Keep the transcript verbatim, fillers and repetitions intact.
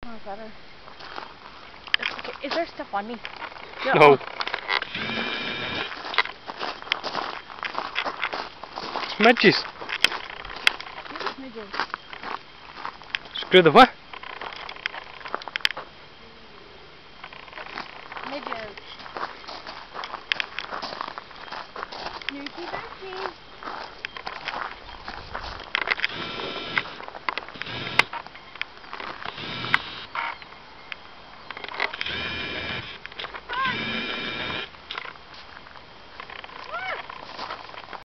Oh, better. Okay, is there stuff on me? No. Smidges. Midges. Screw the what? Midges. Snoochey boochies.